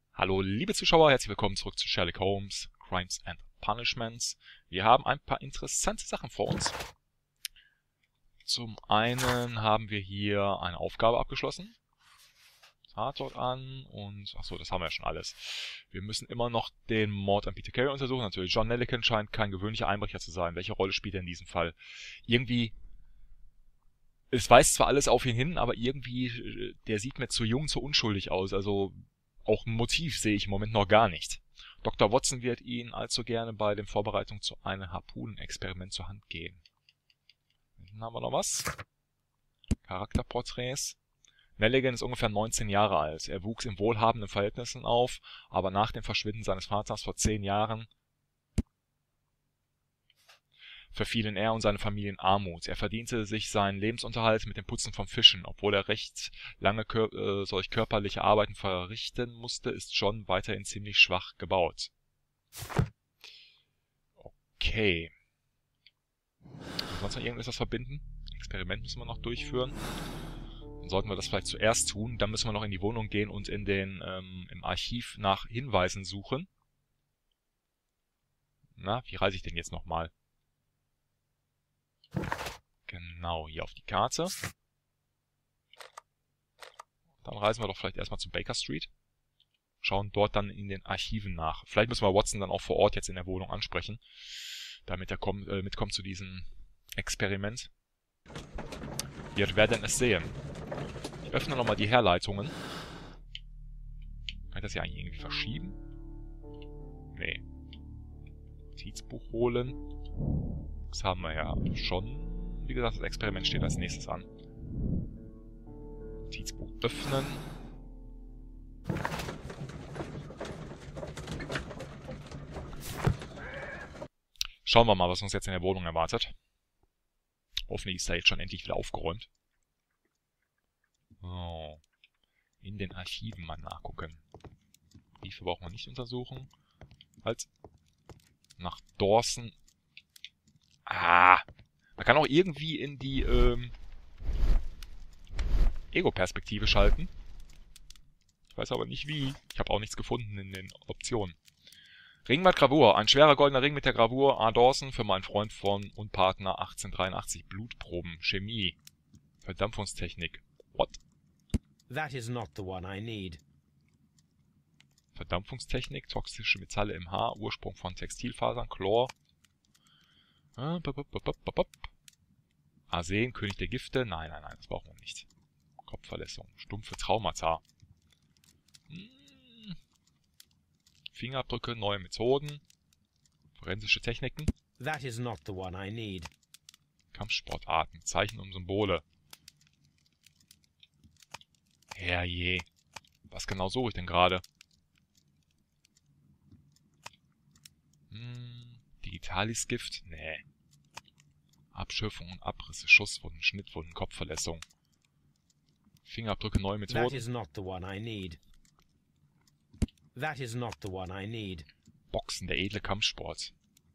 Hallo liebe Zuschauer, herzlich willkommen zurück zu Sherlock Holmes, Crimes and Punishments. Wir haben ein paar interessante Sachen vor uns. Zum einen haben wir hier eine Aufgabe abgeschlossen. Tatort an und... Achso, das haben wir ja schon alles. Wir müssen immer noch den Mord an Peter Carey untersuchen. Natürlich, John Nelliken scheint kein gewöhnlicher Einbrecher zu sein. Welche Rolle spielt er in diesem Fall? Irgendwie... Es weist zwar alles auf ihn hin, aber irgendwie... Der sieht mir zu jung, zu unschuldig aus. Also... Auch ein Motiv sehe ich im Moment noch gar nicht. Dr. Watson wird Ihnen allzu gerne bei den Vorbereitungen zu einem Harpunenexperiment zur Hand gehen. Dann haben wir noch was. Charakterporträts. Nelligan ist ungefähr 19 Jahre alt. Er wuchs in wohlhabenden Verhältnissen auf, aber nach dem Verschwinden seines Vaters vor 10 Jahren verfielen er und seine Familie in Armut. Er verdiente sich seinen Lebensunterhalt mit dem Putzen von Fischen. Obwohl er recht lange solch körperliche Arbeiten verrichten musste, ist John weiterhin ziemlich schwach gebaut. Okay. Sonst noch irgendetwas verbinden? Experiment müssen wir noch durchführen. Dann sollten wir das vielleicht zuerst tun. Dann müssen wir noch in die Wohnung gehen und in den im Archiv nach Hinweisen suchen. Na, wie reise ich denn jetzt nochmal? Genau, hier auf die Karte. Dann reisen wir doch vielleicht erstmal zu Baker Street. Schauen dort dann in den Archiven nach. Vielleicht müssen wir Watson dann auch vor Ort jetzt in der Wohnung ansprechen, damit er mitkommt zu diesem Experiment. Wir werden es sehen. Ich öffne nochmal die Herleitungen. Kann ich das hier eigentlich irgendwie verschieben? Nee. Notizbuch holen. Das haben wir ja schon. Wie gesagt, das Experiment steht als nächstes an. Notizbuch öffnen. Schauen wir mal, was uns jetzt in der Wohnung erwartet. Hoffentlich ist da jetzt schon endlich wieder aufgeräumt. Oh. In den Archiven mal nachgucken. Briefe brauchen wir nicht untersuchen. Halt. Nach Dawson. Ah. Man kann auch irgendwie in die Ego-Perspektive schalten. Ich weiß aber nicht wie. Ich habe auch nichts gefunden in den Optionen. Ringband Gravur. Ein schwerer goldener Ring mit der Gravur A. Dawson für meinen Freund von und Partner 1883. Blutproben. Chemie. Verdampfungstechnik. What? That is not the one I need. Verdampfungstechnik. Toxische Metalle im Haar. Ursprung von Textilfasern. Chlor. Arsen, König der Gifte. Nein, nein, nein, das brauchen wir nicht. Kopfverletzung. Stumpfe Traumata. Fingerabdrücke, neue Methoden. Forensische Techniken. That is not the one I need. Kampfsportarten. Zeichen und Symbole. Herrje. Was genau suche ich denn gerade? Digitalis-Gift? Nee. Abschürfung und Abrisse, Schusswunden, Schnittwunden, Kopfverletzung. Fingerabdrücke, neue Methoden. That is not the one I need. That is not the one I need. Boxen, der edle Kampfsport.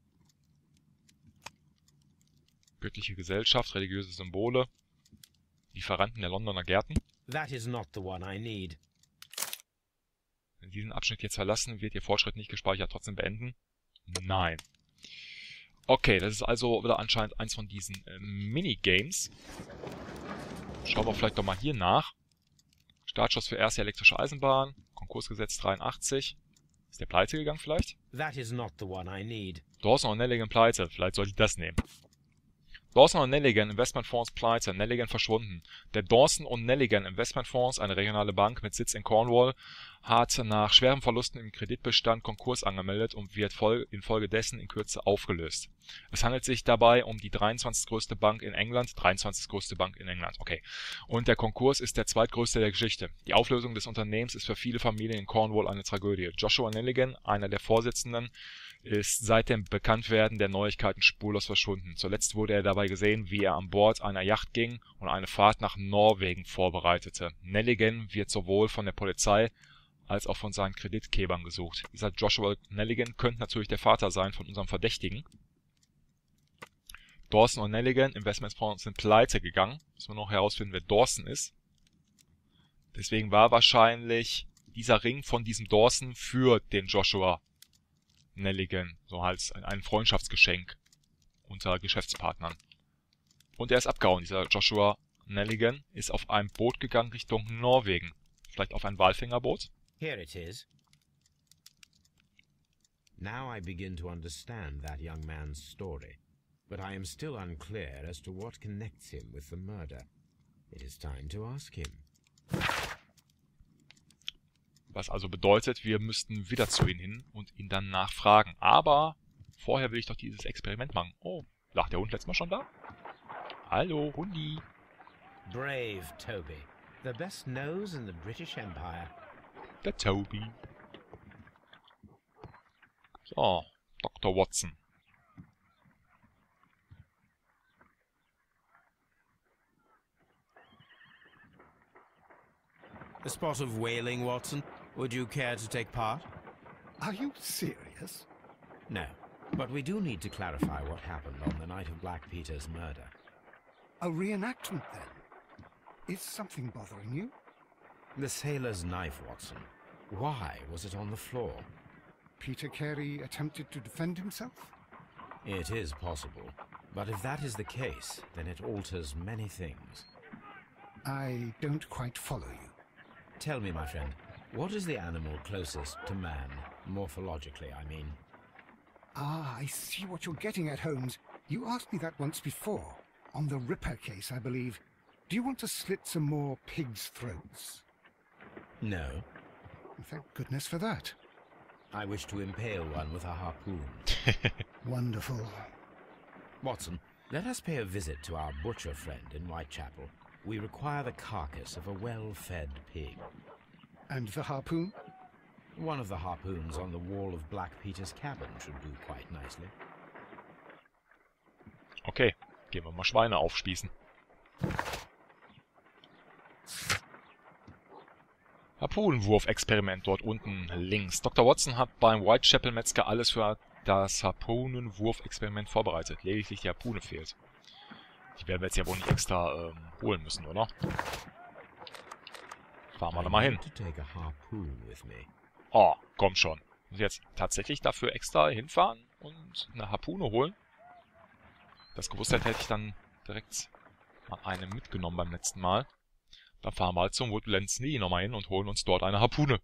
Göttliche Gesellschaft, religiöse Symbole. Lieferanten der Londoner Gärten. That is not the one I need. Wenn Sie diesen Abschnitt jetzt verlassen, wird Ihr Fortschritt nicht gespeichert. Trotzdem beenden? Nein. Okay, das ist also wieder anscheinend eins von diesen Minigames. Schauen wir vielleicht doch mal hier nach. Startschuss für erste elektrische Eisenbahn. Konkursgesetz 83. Ist der pleite gegangen vielleicht? That is not the one I need. Dawson und Nelligan pleite. Vielleicht sollte ich das nehmen. Dawson und Nelligan Investmentfonds pleite. Nelligan verschwunden. Der Dawson und Nelligan Investmentfonds, eine regionale Bank mit Sitz in Cornwall, hat nach schweren Verlusten im Kreditbestand Konkurs angemeldet und wird infolgedessen in Kürze aufgelöst. Es handelt sich dabei um die 23. größte Bank in England. 23. größte Bank in England, okay. Und der Konkurs ist der zweitgrößte der Geschichte. Die Auflösung des Unternehmens ist für viele Familien in Cornwall eine Tragödie. Joshua Nelligan, einer der Vorsitzenden, ist seit dem Bekanntwerden der Neuigkeiten spurlos verschwunden. Zuletzt wurde er dabei gesehen, wie er an Bord einer Yacht ging und eine Fahrt nach Norwegen vorbereitete. Nelligan wird sowohl von der Polizei als auch von seinen Kreditgebern gesucht. Dieser Joshua Nelligan könnte natürlich der Vater sein von unserem Verdächtigen. Dawson und Nelligan Investmentfonds sind pleite gegangen. Müssen wir noch herausfinden, wer Dawson ist. Deswegen war wahrscheinlich dieser Ring von diesem Dawson für den Joshua Nelligan. So als ein Freundschaftsgeschenk unter Geschäftspartnern. Und er ist abgehauen. Dieser Joshua Nelligan ist auf einem Boot gegangen Richtung Norwegen. Vielleicht auf ein Walfängerboot? Here it is. Now I begin to understand that young man's story, but I am still unclear as to what connects him with the murder. It is time to ask him. Was also bedeutet, wir müssten wieder zu ihm hin und ihn dann nachfragen. Aber vorher will ich doch dieses Experiment machen. Oh, lag der Hund letztes Mal schon da? Hallo, Hundi. Brave Toby, the best nose in the British Empire. Der Toby. So, Dr. Watson. A spot of whaling, Watson. Would you care to take part? Are you serious? No, but we do need to clarify what happened on the night of Black Peter's murder. A reenactment, then? Is something bothering you? The sailor's knife, Watson. Why was it on the floor? Peter Carey attempted to defend himself? It is possible, but if that is the case, then it alters many things. I don't quite follow you. Tell me, my friend, what is the animal closest to man, morphologically, I mean? Ah, I see what you're getting at, Holmes. You asked me that once before. On the Ripper case, I believe. Do you want to slit some more pigs' throats? No. Thank goodness for that. I wish to impale one with a harpoon. Wonderful. Watson, let us pay a visit to our butcher friend in Whitechapel. We require the carcass of a well-fed pig. And the harpoon? One of the harpoons on the wall of Black Peter's cabin should do quite nicely. Okay, gehen wir mal Schweine aufspießen. Harpunenwurf-Experiment dort unten links. Dr. Watson hat beim Whitechapel-Metzger alles für das Harpunenwurf-Experiment vorbereitet. Lediglich die Harpune fehlt. Die werden wir jetzt ja wohl nicht extra holen müssen, oder? Fahren wir da mal hin. Oh, komm schon. Muss ich jetzt tatsächlich dafür extra hinfahren und eine Harpune holen? Das gewusst hätte ich dann direkt mal eine mitgenommen beim letzten Mal. Dann fahren wir halt zum Woodlands Knee nochmal hin und holen uns dort eine Harpune.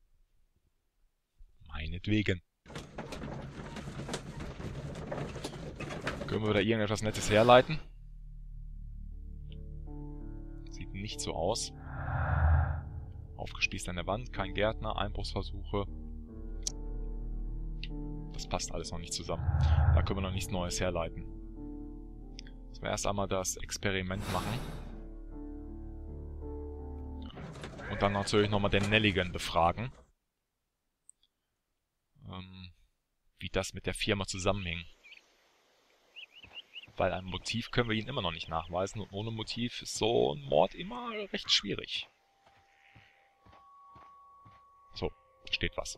Meinetwegen. Können wir da irgendetwas Nettes herleiten? Sieht nicht so aus. Aufgespießt an der Wand, kein Gärtner, Einbruchsversuche. Das passt alles noch nicht zusammen. Da können wir noch nichts Neues herleiten. Müssen wir erst einmal das Experiment machen. Und dann natürlich nochmal den Nelligan befragen. Wie das mit der Firma zusammenhing. Weil ein Motiv können wir ihnen immer noch nicht nachweisen. Und ohne Motiv ist so ein Mord immer recht schwierig. So, da steht was.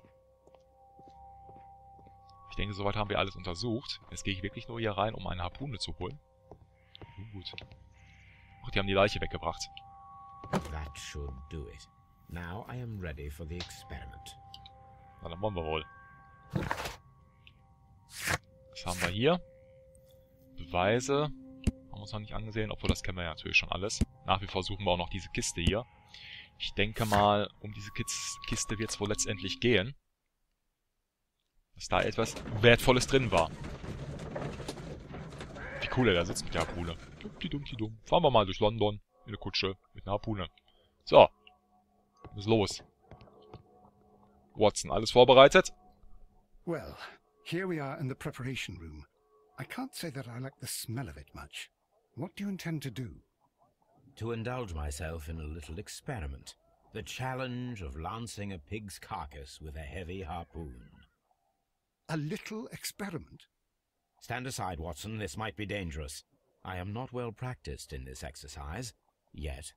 Ich denke, soweit haben wir alles untersucht. Jetzt gehe ich wirklich nur hier rein, um eine Harpune zu holen. Gut. Ach, die haben die Leiche weggebracht. That should do it. Now I am ready for the experiment. Na, dann wollen wir wohl. Was haben wir hier? Beweise. Haben wir uns noch nicht angesehen, obwohl das kennen wir ja natürlich schon alles. Nach wie vor suchen wir auch noch diese Kiste hier. Ich denke mal, um diese Kiste wird es wohl letztendlich gehen. Dass da etwas Wertvolles drin war. Wie cool er da sitzt mit der Harpune. Dumm. Fahren wir mal durch London in eine Kutsche mit einer Harpune. So. Was ist los? Watson, alles vorbereitet? Well, here we are in the preparation room. I can't say that I like the smell of it much. What do you intend to do? To indulge myself in a little experiment. The challenge of lancing a pig's carcass with a heavy harpoon. A little experiment? Stand aside, Watson. This might be dangerous. I am not well practiced in this exercise. Yet.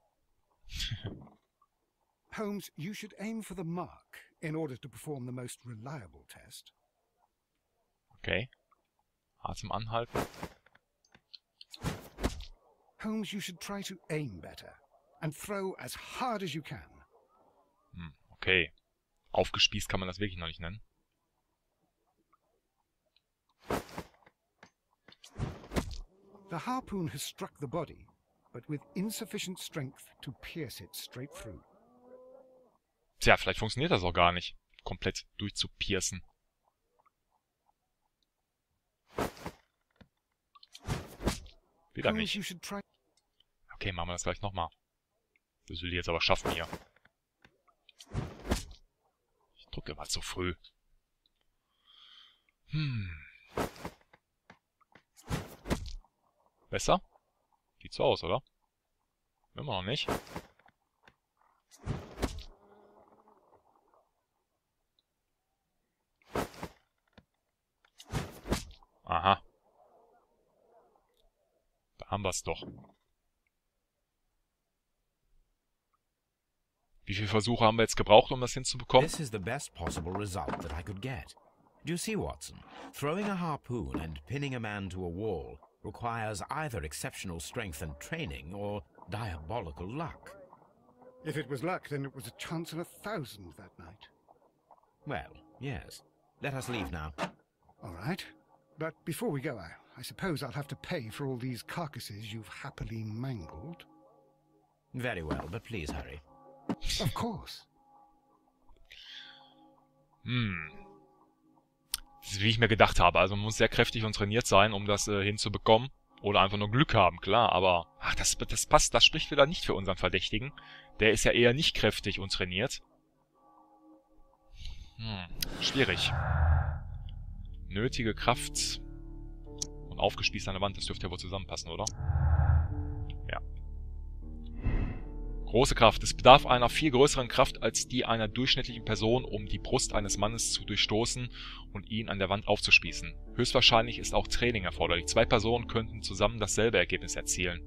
Holmes, you should aim for the mark in order to perform the most reliable test. Okay. Atem anhalten. Holmes, you should try to aim better and throw as hard as you can. Okay. Aufgespießt kann man das wirklich noch nicht nennen. The harpoon has struck the body, but with insufficient strength to pierce it straight through. Tja, vielleicht funktioniert das auch gar nicht, komplett durchzupiercen. Wieder nicht. Okay, machen wir das gleich nochmal. Das will ich jetzt aber schaffen hier. Ich drücke immer zu früh. Besser? Sieht so aus, oder? Immer noch nicht. Aha. Da haben wir es doch. Wie viele Versuche haben wir jetzt gebraucht, um das hinzubekommen? This is the best possible result that I could get. Do you see, Watson? Throwing a harpoon and pinning a man to a wall requires either exceptional strength and training or diabolical luck. If it was luck, then it was a chance in 1,000 that night. Well, yes. Let us leave now. All right. But before we go, I suppose I'll have to pay for all these carcasses you've happily mangled. Very well, but please hurry. Of course. Das ist, wie ich mir gedacht habe. Also man muss sehr kräftig und trainiert sein, um das hinzubekommen. Oder einfach nur Glück haben, klar. Aber ach, das passt, das spricht wieder nicht für unseren Verdächtigen. Der ist ja eher nicht kräftig und trainiert. Schwierig. Nötige Kraft und aufgespießt an der Wand. Das dürfte ja wohl zusammenpassen, oder? Ja. Große Kraft. Es bedarf einer viel größeren Kraft als die einer durchschnittlichen Person, um die Brust eines Mannes zu durchstoßen und ihn an der Wand aufzuspießen. Höchstwahrscheinlich ist auch Training erforderlich. 2 Personen könnten zusammen dasselbe Ergebnis erzielen.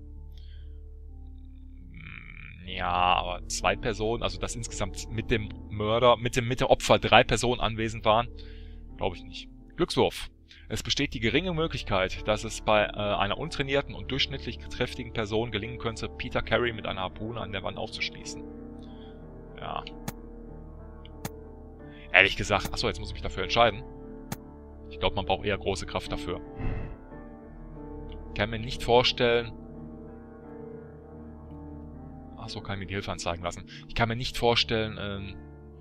Ja, aber 2 Personen, also dass insgesamt mit dem Mörder, mit dem Opfer 3 Personen anwesend waren, glaube ich nicht. Glückswurf. Es besteht die geringe Möglichkeit, dass es bei einer untrainierten und durchschnittlich kräftigen Person gelingen könnte, Peter Carey mit einer Harpune an der Wand aufzuspießen. Ja. Ehrlich gesagt, achso, jetzt muss ich mich dafür entscheiden. Ich glaube, man braucht eher große Kraft dafür. Ich kann mir nicht vorstellen... Achso, kann ich mir die Hilfe anzeigen lassen. Ich kann mir nicht vorstellen,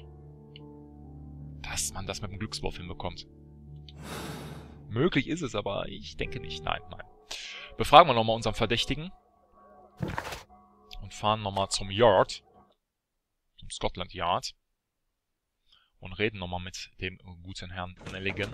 dass man das mit dem Glückswurf hinbekommt. Möglich ist es, aber ich denke nicht. Nein, nein. Befragen wir nochmal unseren Verdächtigen. Und fahren nochmal zum Yard. Zum Scotland Yard. Und reden nochmal mit dem guten Herrn Nelligan.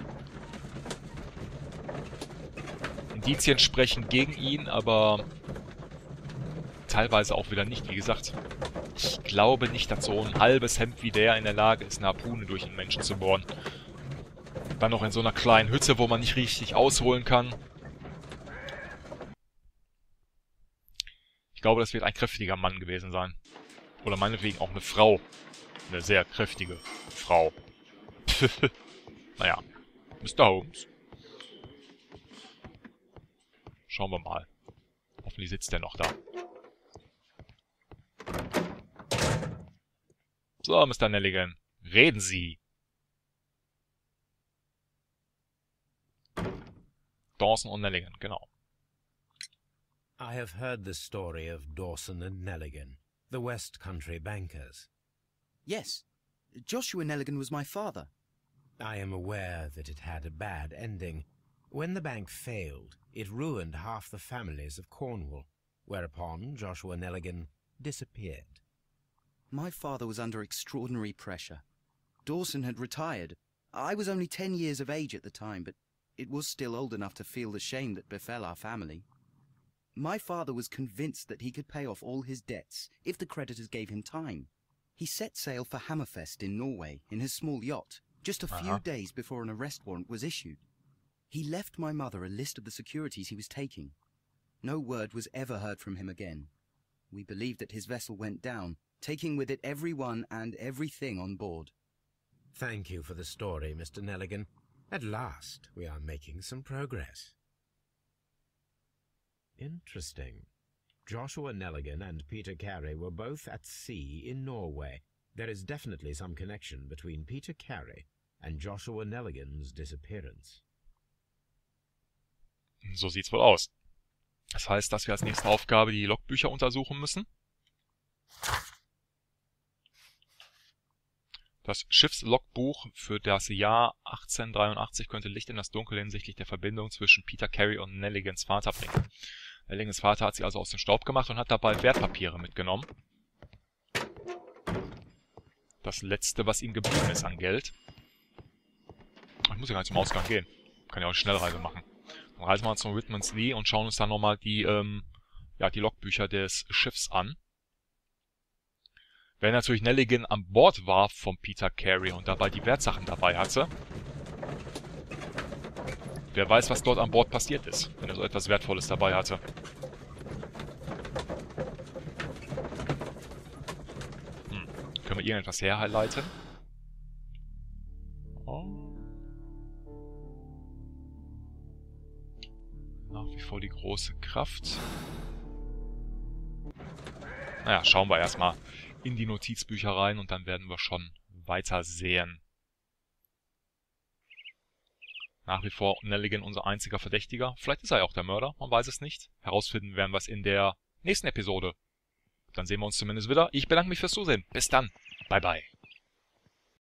Indizien sprechen gegen ihn, aber teilweise auch wieder nicht. Wie gesagt, ich glaube nicht, dass so ein halbes Hemd wie der in der Lage ist, eine Harpune durch einen Menschen zu bohren. Dann noch in so einer kleinen Hütte, wo man nicht richtig ausholen kann. Ich glaube, das wird ein kräftiger Mann gewesen sein. Oder meinetwegen auch eine Frau. Eine sehr kräftige Frau. Naja, Mr. Holmes. Schauen wir mal. Hoffentlich sitzt der noch da. So, Mr. Nelligan. Reden Sie. Dawson und Nelligan, genau. I have heard the story of Dawson and Nelligan, the West Country bankers. Yes. Joshua Nelligan was my father. I am aware that it had a bad ending. When the bank failed, it ruined half the families of Cornwall, whereupon Joshua Nelligan disappeared. My father was under extraordinary pressure. Dawson had retired. I was only 10 years of age at the time, but it was still old enough to feel the shame that befell our family. My father was convinced that he could pay off all his debts if the creditors gave him time. He set sail for Hammerfest in Norway in his small yacht, just a few days before an arrest warrant was issued. He left my mother a list of the securities he was taking. No word was ever heard from him again. We believe that his vessel went down, taking with it everyone and everything on board. Thank you for the story, Mr. Nelligan. At last, we are making some progress. Interesting. Joshua Nelligan and Peter Carey were both at sea in Norway, There is definitely some connection between Peter Carey and Joshua Nelligan's disappearance. So sieht's wohl aus. Das heißt, dass wir als nächste Aufgabe die Logbücher untersuchen müssen. Das Schiffslogbuch für das Jahr 1883 könnte Licht in das Dunkel hinsichtlich der Verbindung zwischen Peter Carey und Nelligans Vater bringen. Nelligans Vater hat sie also aus dem Staub gemacht und hat dabei Wertpapiere mitgenommen. Das letzte, was ihm geblieben ist an Geld. Ich muss ja gar nicht zum Ausgang gehen. Kann ja auch eine Schnellreise machen. Dann reisen wir zum Whitman's Lee und schauen uns dann nochmal die Logbücher des Schiffs an. Wenn natürlich Nelligan an Bord war von Peter Carey und dabei die Wertsachen dabei hatte, wer weiß, was dort an Bord passiert ist, wenn er so etwas Wertvolles dabei hatte. Können wir irgendetwas herleiten? Oh. Nach wie vor die große Kraft. Naja, schauen wir erstmal in die Notizbücher rein und dann werden wir schon weiter sehen. Nach wie vor Nelligan unser einziger Verdächtiger. Vielleicht ist er ja auch der Mörder, man weiß es nicht. Herausfinden werden wir es in der nächsten Episode. Dann sehen wir uns zumindest wieder. Ich bedanke mich fürs Zusehen. Bis dann. Bye bye.